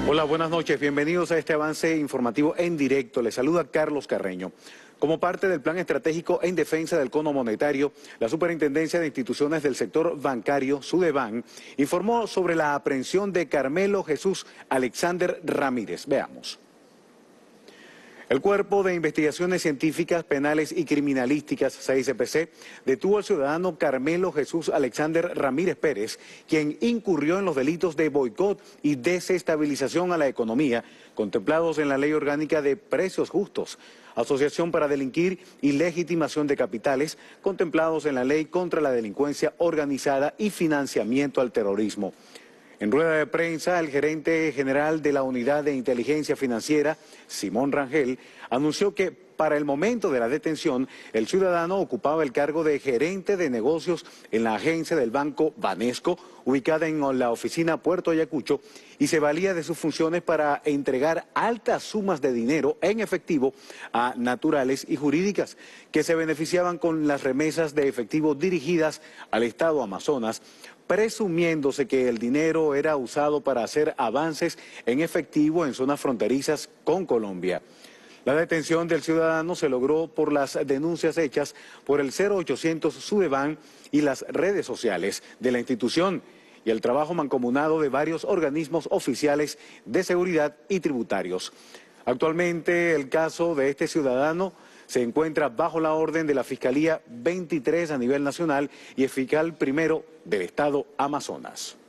Hola, buenas noches. Bienvenidos a este avance informativo en directo. Les saluda Carlos Carreño. Como parte del Plan Estratégico en Defensa del Cono Monetario, la Superintendencia de Instituciones del Sector Bancario, Sudeban, informó sobre la aprehensión de Carmelo Jesús Alexander Ramírez. Veamos. El Cuerpo de Investigaciones Científicas, Penales y Criminalísticas, CICPC, detuvo al ciudadano Carmelo Jesús Alexander Ramírez Pérez, quien incurrió en los delitos de boicot y desestabilización a la economía, contemplados en la Ley Orgánica de Precios Justos, asociación para delinquir y legitimación de capitales, contemplados en la Ley contra la Delincuencia Organizada y Financiamiento al Terrorismo. En rueda de prensa, el gerente general de la Unidad de Inteligencia Financiera, Simón Rangel, anunció que para el momento de la detención, el ciudadano ocupaba el cargo de gerente de negocios en la agencia del Banco Banesco, ubicada en la oficina Puerto Ayacucho, y se valía de sus funciones para entregar altas sumas de dinero en efectivo a naturales y jurídicas que se beneficiaban con las remesas de efectivo dirigidas al Estado Amazonas, presumiéndose que el dinero era usado para hacer avances en efectivo en zonas fronterizas con Colombia. La detención del ciudadano se logró por las denuncias hechas por el 0800 Sudeban y las redes sociales de la institución y el trabajo mancomunado de varios organismos oficiales de seguridad y tributarios. Actualmente el caso de este ciudadano se encuentra bajo la orden de la Fiscalía 23 a nivel nacional y el fiscal primero del Estado Amazonas.